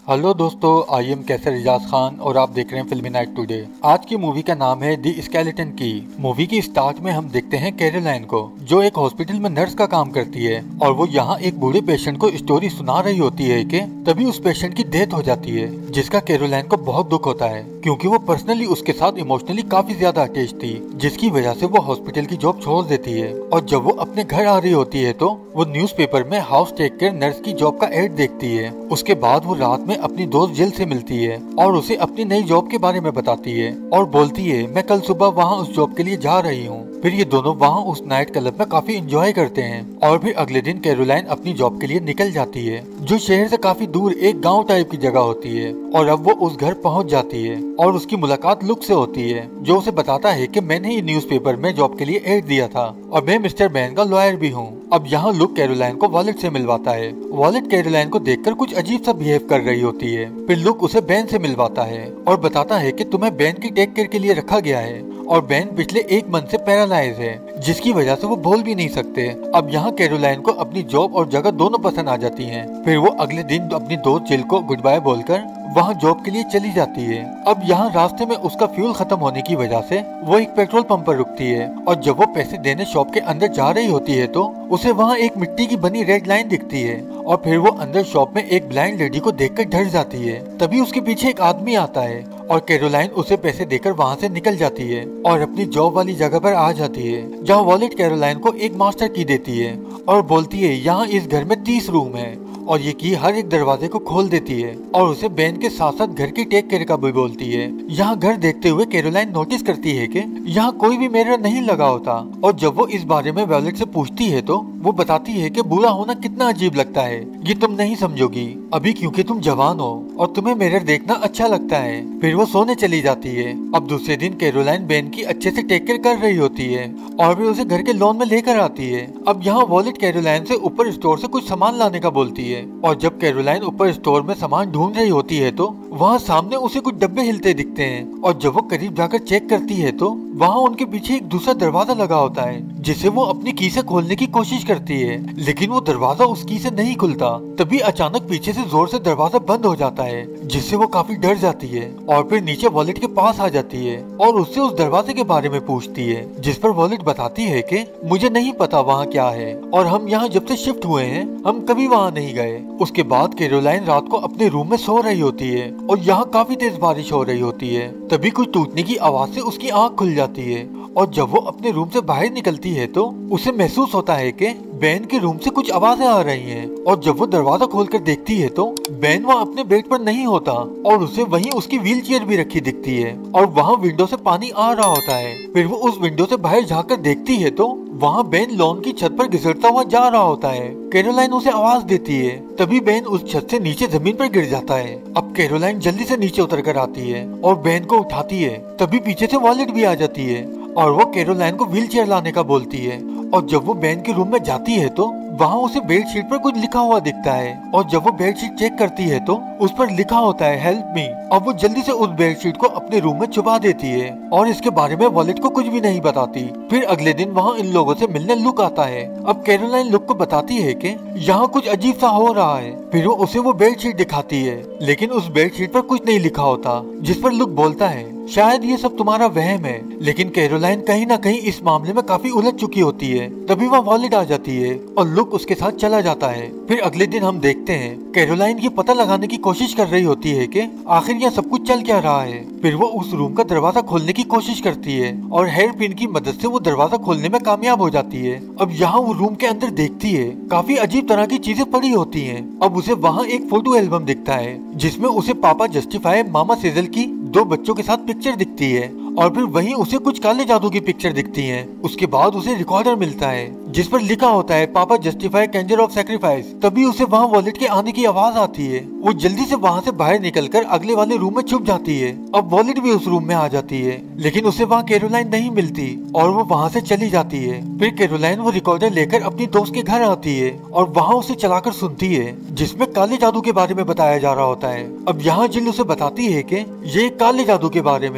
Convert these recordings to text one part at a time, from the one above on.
Hello दोस्तों, I am कैसर रिजाज खान और आप देख रहे हैं फिल्मी नाइट टुडे। आज की मूवी का नाम है दी स्केलेटन की। मूवी की स्टार्ट में हम देखते हैं कैरोलाइन को, जो एक हॉस्पिटल में नर्स का काम करती है और वो यहाँ एक बूढ़े पेशेंट को स्टोरी सुना रही होती है कि तभी उस पेशेंट की डेथ हो जाती है, जिसका कैरोलाइन को बहुत दुख होता है क्योंकि वो पर्सनली उसके साथ इमोशनली काफी ज्यादा अटैच थी, जिसकी वजह से वो हॉस्पिटल की जॉब छोड़ देती है। और जब वो अपने घर आ रही होती है तो वो न्यूज़पेपर में हाउस टेक केयर नर्स की जॉब का एड देखती है। उसके बाद वो रात में अपनी दोस्त जिल से मिलती है और उसे अपनी नई जॉब के बारे में बताती है और बोलती है मैं कल सुबह वहाँ उस जॉब के लिए जा रही हूँ। फिर ये दोनों वहाँ उस नाइट क्लब में काफी एंजॉय करते हैं और फिर अगले दिन कैरोलाइन अपनी जॉब के लिए निकल जाती है, जो शहर से काफी दूर एक गांव टाइप की जगह होती है। और अब वो उस घर पहुंच जाती है और उसकी मुलाकात लुक से होती है, जो उसे बताता है कि मैंने ये न्यूज़पेपर में जॉब के लिए एड दिया था और मैं मिस्टर बैन का लॉयर भी हूँ। अब यहाँ लुक कैरोलाइन को वॉलेट से मिलवाता है। वॉलेट कैरोलाइन को देखकर कुछ अजीब सा बिहेव कर रही होती है। फिर लुक उसे बैन से मिलवाता है और बताता है कि तुम्हें बैन की टेक केयर के लिए रखा गया है और बैन पिछले एक मंथ से पैरालाइज है, जिसकी वजह से वो बोल भी नहीं सकते। अब यहाँ कैरोलाइन को अपनी जॉब और जगह दोनों पसंद आ जाती हैं। फिर वो अगले दिन अपनी दोस्त जिल को गुड बाय बोलकर वहाँ जॉब के लिए चली जाती है। अब यहाँ रास्ते में उसका फ्यूल खत्म होने की वजह से वो एक पेट्रोल पंप पर रुकती है और जब वो पैसे देने शॉप के अंदर जा रही होती है तो उसे वहाँ एक मिट्टी की बनी रेड लाइन दिखती है और फिर वो अंदर शॉप में एक ब्लाइंड लेडी को देखकर डर जाती है। तभी उसके पीछे एक आदमी आता है और कैरोलाइन उसे पैसे देकर वहाँ से निकल जाती है और अपनी जॉब वाली जगह पर आ जाती है, जहाँ वॉलेट कैरोलाइन को एक मास्टर की देती है और बोलती है यहाँ इस घर में 30 रूम है और ये की हर एक दरवाजे को खोल देती है और उसे बैन के साथ साथ घर की टेक केयर का भी बोलती है। यहाँ घर देखते हुए कैरोलाइन नोटिस करती है कि यहाँ कोई भी मिरर नहीं लगा होता और जब वो इस बारे में वॉलेट से पूछती है तो वो बताती है कि बूढ़ा होना कितना अजीब लगता है, ये तुम नहीं समझोगी अभी क्योंकि तुम जवान हो और तुम्हें मिरर देखना अच्छा लगता है। फिर वो सोने चली जाती है। अब दूसरे दिन कैरोलाइन बैन की अच्छे से टेक केयर कर रही होती है और भी उसे घर के लॉन में लेकर आती है। अब यहाँ वॉलेट कैरोलाइन से ऊपर स्टोर से कुछ सामान लाने का बोलती है और जब कैरोलाइन ऊपर स्टोर में सामान ढूंढ रही होती है तो वहाँ सामने उसे कुछ डब्बे हिलते दिखते हैं और जब वो करीब जाकर चेक करती है तो वहाँ उनके पीछे एक दूसरा दरवाजा लगा होता है, जिसे वो अपनी की से खोलने की कोशिश करती है, लेकिन वो दरवाजा उस की से नहीं खुलता। तभी अचानक पीछे से जोर से दरवाजा बंद हो जाता है, जिससे वो काफी डर जाती है और फिर नीचे वॉलेट के पास आ जाती है और उससे उस दरवाजे के बारे में पूछती है, जिस पर वॉलेट बताती है कि मुझे नहीं पता वहाँ क्या है और हम यहाँ जब से शिफ्ट हुए हैं हम कभी वहाँ नहीं गए। उसके बाद कैरोलाइन रात को अपने रूम में सो रही होती है और यहाँ काफी तेज बारिश हो रही होती है। तभी कुछ टूटने की आवाज से उसकी आंख खुल जाती है और जब वो अपने रूम से बाहर निकलती है तो उसे महसूस होता है कि बैन के रूम से कुछ आवाजें आ रही हैं और जब वो दरवाजा खोलकर देखती है तो बैन वहाँ अपने बेड पर नहीं होता और उसे वहीं उसकी व्हील चेयर भी रखी दिखती है और वहाँ विंडो से पानी आ रहा होता है। फिर वो उस विंडो से बाहर झाँक देखती है तो वहाँ बैन लॉन की छत पर घिसटता हुआ जा रहा होता है। कैरोलाइन उसे आवाज देती है, तभी बैन उस छत से नीचे जमीन पर गिर जाता है। अब कैरोलाइन जल्दी से नीचे उतर कर आती है और बैन को उठाती है, तभी पीछे से वॉलेट भी आ जाती है और वो कैरोलाइन को व्हील चेयर लाने का बोलती है। और जब वो बैन के रूम में जाती है तो वहाँ उसे बेडशीट पर कुछ लिखा हुआ दिखता है और जब वो बेडशीट चेक करती है तो उस पर लिखा होता है हेल्प मी। अब वो जल्दी से उस बेडशीट को अपने रूम में छुपा देती है और इसके बारे में वॉलेट को कुछ भी नहीं बताती। फिर अगले दिन वहाँ इन लोगों से मिलने लुक आता है। अब कैरोलाइन लुक को बताती है कि यहाँ कुछ अजीब सा हो रहा है। फिर वो उसे वो बेडशीट दिखाती है, लेकिन उस बेडशीट पर कुछ नहीं लिखा होता, जिस पर लुक बोलता है शायद ये सब तुम्हारा वहम है। लेकिन कैरोलाइन कहीं ना कहीं इस मामले में काफी उलझ चुकी होती है। तभी वहाँ वॉलेट आ जाती है और लुक उसके साथ चला जाता है। फिर अगले दिन हम देखते हैं कैरोलाइन ये पता लगाने की कोशिश कर रही होती है कि आखिर यह सब कुछ चल क्या रहा है। फिर वो उस रूम का दरवाजा खोलने की कोशिश करती है और हेयर पिन की मदद से वो दरवाजा खोलने में कामयाब हो जाती है। अब यहाँ वो रूम के अंदर देखती है काफी अजीब तरह की चीजें पड़ी होती हैं। अब उसे वहाँ एक फोटो एल्बम दिखता है, जिसमें उसे पापा जस्टिफाई मामा सेजल की 2 बच्चों के साथ पिक्चर दिखती है और फिर वहीं उसे कुछ काले जादू की पिक्चर दिखती हैं। उसके बाद उसे रिकॉर्डर मिलता है जिस पर लिखा होता है पापा जस्टिफाई कैंजर ऑफ सैक्रिफाइस। तभी उसे वहाँ वॉलेट के आने की आवाज आती है। वो जल्दी से वहाँ से बाहर निकलकर अगले वाले रूम में छुप जाती है। अब वॉलेट भी उस रूम में आ जाती है, लेकिन उसे वहाँ कैरोलाइन नहीं मिलती और वो वहाँ से चली जाती है। फिर कैरोलाइन वो रिकॉर्डर लेकर अपनी दोस्त के घर आती है और वहाँ उसे चलाकर सुनती है, जिसमें काले जादू के बारे में बताया जा रहा होता है। अब यहाँ जिल उसे बताती है कि ये काले जादू के बारे में है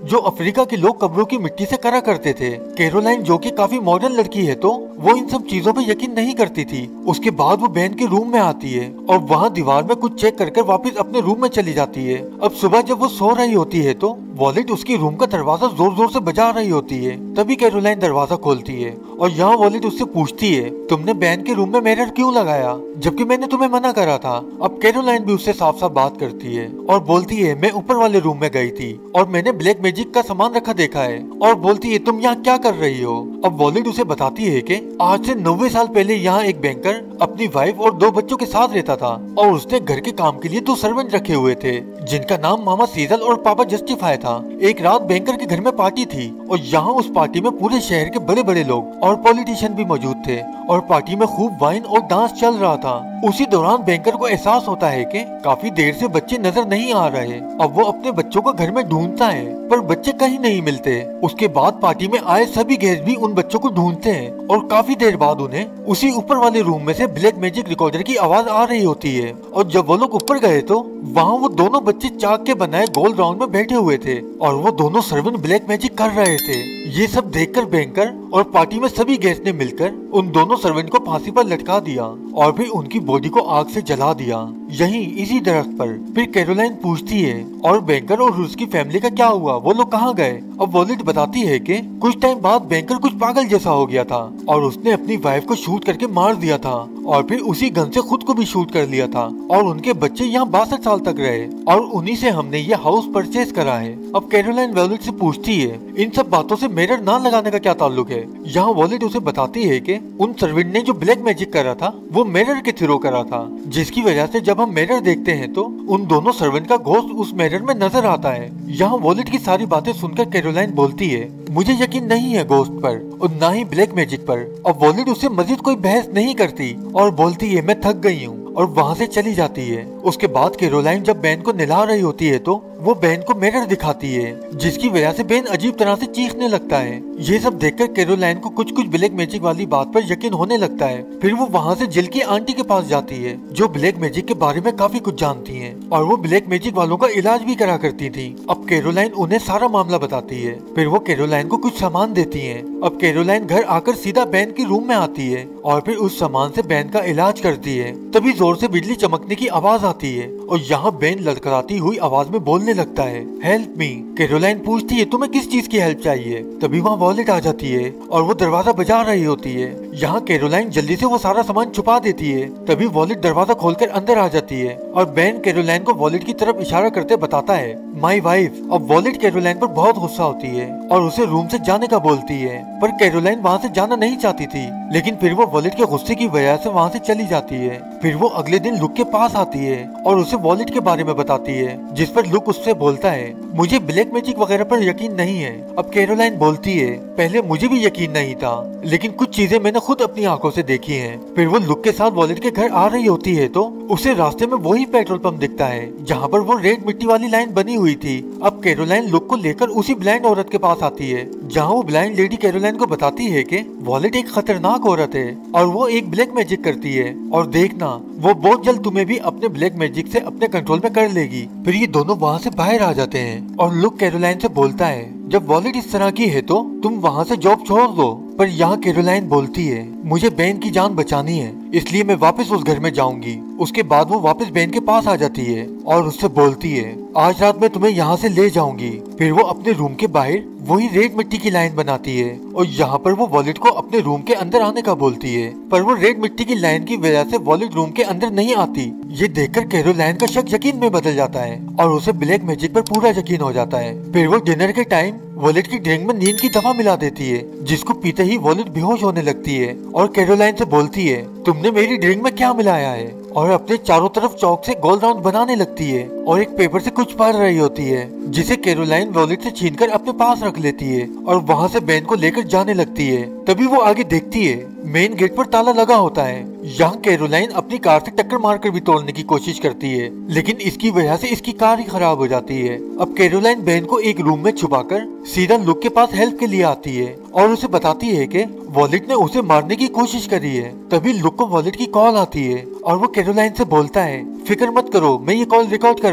जो अफ्रीका के लोग कब्रों की मिट्टी से करा करते थे। कैरोलाइन जो कि काफी मॉडर्न लड़की है तो वो इन सब चीजों पे यकीन नहीं करती थी। उसके बाद वो बहन के रूम में आती है और वहाँ दीवार में कुछ चेक कर वापस अपने रूम में चली जाती है। अब सुबह जब वो सो रही होती है तो वॉलेट उसकी रूम का दरवाजा जोर जोर से बजा रही होती है। तभी कैरोलाइन दरवाजा खोलती है और यहाँ वॉलेट उससे पूछती है, तुमने बहन के रूम में मिरर क्यों लगाया जबकि मैंने तुम्हें मना करा था। अब कैरोलाइन भी उससे साफ साफ बात करती है और बोलती है, मैं ऊपर वाले रूम में गई थी और मैंने ब्लैक मैजिक का सामान रखा देखा है। और बोलती है, तुम यहाँ क्या कर रही हो। अब वॉलेट उसे बताती है कि आज से 90 साल पहले यहाँ एक बैंकर अपनी वाइफ और 2 बच्चों के साथ रहता था और उसने घर के काम के लिए 2 सर्वेंट रखे हुए थे जिनका नाम मामा सीजल और पापा जस्टिफाई था। एक रात बैंकर के घर में पार्टी थी और यहाँ उस पार्टी में पूरे शहर के बड़े बड़े लोग और पॉलिटिशियन भी मौजूद थे और पार्टी में खूब वाइन और डांस चल रहा था। उसी दौरान बैंकर को एहसास होता है कि काफी देर से बच्चे नजर नहीं आ रहे। अब वो अपने बच्चों को घर में ढूंढता है पर बच्चे कहीं नहीं मिलते। उसके बाद पार्टी में आए सभी गेस्ट भी उन बच्चों को ढूंढते हैं और काफी देर बाद उन्हें उसी ऊपर वाले रूम में से ब्लैक मैजिक रिकॉर्डर की आवाज आ रही होती है। और जब वो लोग ऊपर गए तो वहाँ वो दोनों बच्चे चाक के बनाए गोल राउंड में बैठे हुए थे और वो दोनों सर्वेंट ब्लैक मैजिक कर रहे थे। ये सब देखकर बैंकर और पार्टी में सभी गेस्ट ने मिलकर उन दोनों सर्वेंट को फांसी पर लटका दिया और फिर उनकी बॉडी को आग से जला दिया, यहीं इसी दरख्त पर। फिर कैरोलाइन पूछती है, और बैंकर और उसकी फैमिली का क्या हुआ, वो लोग कहाँ गए। अब वॉलेट बताती है कि कुछ टाइम बाद बैंकर कुछ पागल जैसा हो गया था और उसने अपनी वाइफ को शूट करके मार दिया था और फिर उसी गन से खुद को भी शूट कर लिया था और उनके बच्चे यहाँ 62 साल तक रहे और उन्हीं से हमने ये हाउस परचेज करा है। अब कैरोलाइन वॉलेट से पूछती है, इन सब बातों से मिरर ना लगाने का क्या ताल्लुक है। यहाँ वॉलेट उसे बताती है कि उन सर्वेंट ने जो ब्लैक मैजिक करा था वो मिरर के थ्रू करा था, जिसकी वजह से जब हम मिरर देखते हैं तो उन दोनों सर्वेंट का घोस्ट उस मिरर में नजर आता है। यहाँ वॉलेट की सारी बातें सुनकर कैरोलाइन बोलती है, मुझे यकीन नहीं है घोस्ट पर और ना ही ब्लैक मैजिक पर। अब वॉलेट उससे मजीद कोई बहस नहीं करती और बोलती है, मैं थक गई हूँ और वहाँ से चली जाती है। उसके बाद कैरोलाइन जब बैन को नहला रही होती है तो वो बैन को मिरर दिखाती है, जिसकी वजह से बैन अजीब तरह से चीखने लगता है। ये सब देखकर कैरोलाइन को कुछ कुछ ब्लैक मैजिक वाली बात पर यकीन होने लगता है। फिर वो वहाँ से जिल की आंटी के पास जाती है जो ब्लैक मैजिक के बारे में काफी कुछ जानती है और वो ब्लैक मैजिक वालों का इलाज भी करा करती थी। अब कैरोलाइन उन्हें सारा मामला बताती है, फिर वो कैरोलाइन को कुछ सामान देती है। अब कैरोलाइन घर आकर सीधा बैन के रूम में आती है और फिर उस सामान से बैन का इलाज करती है। तभी जोर से बिजली चमकने की आवाज आती है और यहाँ बैन लड़खड़ाती हुई आवाज में बोलने लगता है, हेल्प मी। कैरोलाइन पूछती है, तुम्हें किस चीज की हेल्प चाहिए। तभी वहाँ वॉलेट आ जाती है और वो दरवाजा बजा रही होती है। यहाँ कैरोलाइन जल्दी से वो सारा सामान छुपा देती है। तभी वॉलेट दरवाजा खोलकर अंदर आ जाती है और बैन कैरोलाइन को वॉलेट की तरफ इशारा करते बताता है, माई वाइफ। अब वॉलेट कैरोलाइन पर बहुत गुस्सा होती है और उसे रूम से जाने का बोलती है, पर कैरोलाइन वहाँ से जाना नहीं चाहती थी। लेकिन फिर वो वॉलेट के गुस्से की वजह से वहाँ से चली जाती है। फिर वो अगले दिन लुक के पास आती है और उसे वॉलेट के बारे में बताती है, जिस पर लुक उससे बोलता है, मुझे ब्लैक मैजिक वगैरह पर यकीन नहीं है। अब कैरोलाइन बोलती है, पहले मुझे भी यकीन नहीं था लेकिन कुछ चीजें मैंने खुद अपनी आंखों से देखी हैं। फिर वो लुक के साथ वॉलेट के घर आ रही होती है तो उसे रास्ते में वही पेट्रोल पंप दिखता है जहाँ पर वो रेड मिट्टी वाली लाइन बनी हुई थी। अब कैरोलाइन लुक को लेकर उसी ब्लाइंड औरत के पास आती है, जहाँ वो ब्लाइंड लेडी कैरोलाइन को बताती है कि वॉलेट एक खतरनाक औरत है और वो एक ब्लैक मैजिक करती है और देखना वो बहुत जल्द तुम्हें भी अपने ब्लैक मैजिक से अपने कंट्रोल में कर लेगी। फिर ये दोनों वहाँ से बाहर आ जाते हैं और लुक कैरोलाइन से बोलता है, जब वॉलेट इस तरह की है तो तुम वहाँ से जॉब छोड़ दो। पर यहाँ कैरोलाइन बोलती है, मुझे बैन की जान बचानी है इसलिए मैं वापस उस घर में जाऊंगी। उसके बाद वो वापस बैन के पास आ जाती है और उससे बोलती है, आज रात मैं तुम्हें यहाँ से ले जाऊंगी। फिर वो अपने रूम के बाहर वही रेड मिट्टी की लाइन बनाती है और यहाँ पर वो वॉलेट को अपने रूम के अंदर आने का बोलती है, पर वो रेड मिट्टी की लाइन की वजह से वॉलेट रूम के अंदर नहीं आती। ये देखकर कैरोलाइन का शक यकीन में बदल जाता है और उसे ब्लैक मैजिक पर पूरा यकीन हो जाता है। फिर वो डिनर के टाइम वॉलेट की ड्रिंक में नींद की दवा मिला देती है, जिसको पीते ही वॉलेट बेहोश होने लगती है और कैरोलाइन से बोलती है, तुमने मेरी ड्रिंक में क्या मिलाया है। और अपने चारों तरफ चौक से गोल राउंड बनाने लगती है और एक पेपर से कुछ पढ़ रही होती है, जिसे कैरोलाइन वॉलेट से छीनकर अपने पास रख लेती है और वहाँ से बैन को लेकर जाने लगती है। तभी वो आगे देखती है मेन गेट पर ताला लगा होता है। यहाँ कैरोलाइन अपनी कार से टक्कर मारकर भी तोड़ने की कोशिश करती है, लेकिन इसकी वजह से इसकी कार ही खराब हो जाती है। अब कैरोलाइन बैन को एक रूम में छुपाकर सीधा लुक के पास हेल्प के लिए आती है और उसे बताती है कि वॉलेट ने उसे मारने की कोशिश करी है। तभी लुक को वॉलेट की कॉल आती है और वो कैरोलाइन से बोलता है, फिक्र मत करो, मैं ये कॉल रिकॉर्ड कर रहा हूँ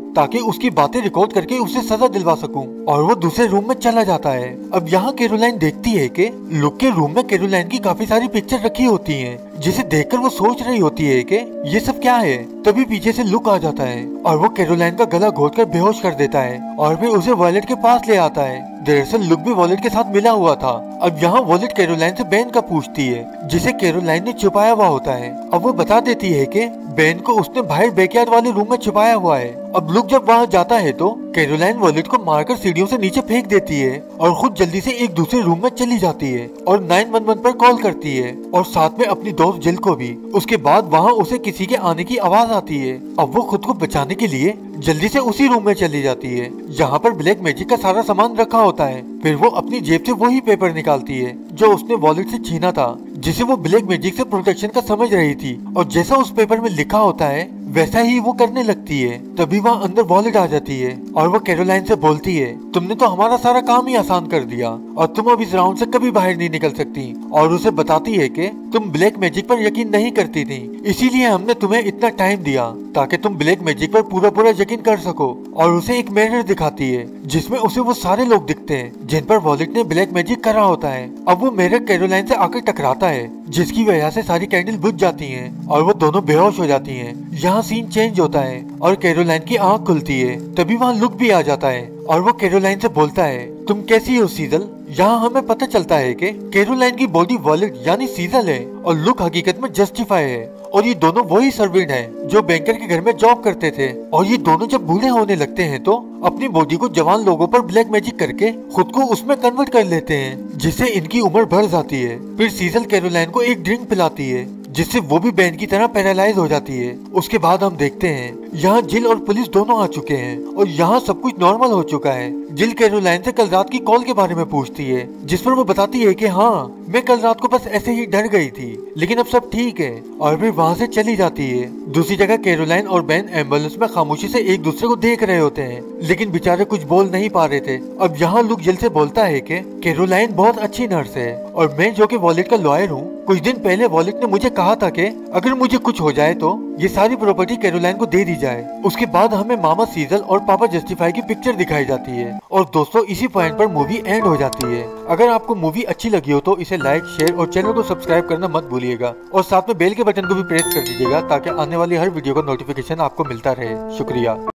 ताकि उसकी बातें रिकॉर्ड करके उसे सजा दिलवा सकूं। और वो दूसरे रूम में चला जाता है। अब यहाँ कैरोलाइन देखती है कि लुक के रूम में कैरोलाइन की काफी सारी पिक्चर रखी होती हैं, जिसे देखकर वो सोच रही होती है कि ये सब क्या है। तभी पीछे से लुक आ जाता है और वो कैरोलाइन का गला घोंटकर बेहोश कर देता है और फिर उसे वॉलेट के पास ले आता है। दरअसल लुक भी वॉलेट के साथ मिला हुआ था। अब यहाँ वॉलेट कैरोलाइन से बेन का पूछती है, जिसे कैरोलाइन ने छुपाया हुआ होता है। अब वो बता देती है कि बेन को उसने बाहर बैकयार्ड वाले रूम में छुपाया हुआ है। अब लुक जब वहाँ जाता है तो कैरोलाइन वॉलेट को मारकर सीढ़ियों से नीचे फेंक देती है और खुद जल्दी से एक दूसरे रूम में चली जाती है और 911 पर कॉल करती है और साथ में अपनी दोस्त जिल को भी। उसके बाद वहाँ उसे किसी के आने की आवाज आती है। अब वो खुद को बचाने के लिए जल्दी से उसी रूम में चली जाती है जहाँ पर ब्लैक मैजिक का सारा सामान रखा होता है। फिर वो अपनी जेब से वही पेपर निकालती है जो उसने वॉलेट से छीना था, जिसे वो ब्लैक मैजिक से प्रोटेक्शन का समझ रही थी। और जैसा उस पेपर में लिखा होता है वैसा ही वो करने लगती है। तभी वहाँ अंदर वॉलेट आ जाती है और वो कैरोलाइन से बोलती है, तुमने तो हमारा सारा काम ही आसान कर दिया और तुम अब इस राउंड से कभी बाहर नहीं निकल सकती। और उसे बताती है कि तुम ब्लैक मैजिक पर यकीन नहीं करती थी, इसीलिए हमने तुम्हें इतना टाइम दिया ताकि तुम ब्लैक मैजिक पर पूरा पूरा यकीन कर सको। और उसे एक मिरर दिखाती है जिसमें उसे वो सारे लोग दिखते हैं जिन पर वॉलेट ने ब्लैक मैजिक करा होता है। अब वो मिरर कैरोलाइन से आकर टकराता है, जिसकी वजह से सारी कैंडल बुझ जाती हैं और वो दोनों बेहोश हो जाती हैं। यहाँ सीन चेंज होता है और कैरोलाइन की आंख खुलती है। तभी वहाँ लुक भी आ जाता है और वो कैरोलाइन से बोलता है, तुम कैसी हो सीजल। यहाँ हमें पता चलता है कि कैरोलाइन की बॉडी वॉलेट यानी सीजल है और लुक हकीकत में जस्टिफाई है और ये दोनों वही सर्वेंट हैं जो बैंकर के घर में जॉब करते थे। और ये दोनों जब बूढ़े होने लगते हैं तो अपनी बॉडी को जवान लोगों पर ब्लैक मैजिक करके खुद को उसमें कन्वर्ट कर लेते हैं, जिससे इनकी उम्र बढ़ जाती है। फिर सीजल कैरोलाइन को एक ड्रिंक पिलाती है जिससे वो भी बैन की तरह पैरालाइज हो जाती है। उसके बाद हम देखते हैं यहाँ जिल और पुलिस दोनों आ चुके हैं और यहाँ सब कुछ नॉर्मल हो चुका है। जिल कैरोलाइन से कल रात की कॉल के बारे में पूछती है, जिस पर वो बताती है कि हाँ, मैं कल रात को बस ऐसे ही डर गई थी, लेकिन अब सब ठीक है। और फिर वहाँ से चली जाती है। दूसरी जगह कैरोलाइन और बेन एम्बुलेंस में खामोशी से एक दूसरे को देख रहे होते हैं, लेकिन बेचारे कुछ बोल नहीं पा रहे थे। अब यहाँ लुक जिल से बोलता है कि कैरोलाइन बहुत अच्छी नर्स है और मैं जो कि वॉलेट का लॉयर हूँ, कुछ दिन पहले वॉलेट ने मुझे कहा था कि अगर मुझे कुछ हो जाए तो ये सारी प्रॉपर्टी कैरोलाइन को दे दी जाए। उसके बाद हमें मामा सीजल और पापा जस्टिफाई की पिक्चर दिखाई जाती है और दोस्तों इसी पॉइंट पर मूवी एंड हो जाती है। अगर आपको मूवी अच्छी लगी हो तो इसे लाइक, शेयर और चैनल को सब्सक्राइब करना मत भूलिएगा और साथ में बेल के बटन को भी प्रेस कर दीजिएगा ताकि आने वाली हर वीडियो का नोटिफिकेशन आपको मिलता रहे। शुक्रिया।